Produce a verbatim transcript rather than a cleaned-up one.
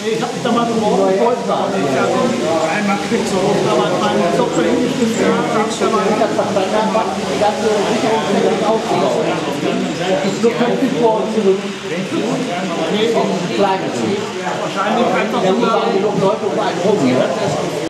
Nee, ich habe mich da mal beworben, ich wollte gar nicht. Einmal kriegst du auch, aber meine Tochter hingeschrieben, ja, da habe ich da mal die ganze Sicherungstechnik aufgebaut. Das ist nur kein vor und zurück. Kleines. wahrscheinlich einfach Da nur waren genug Leute um einen rum.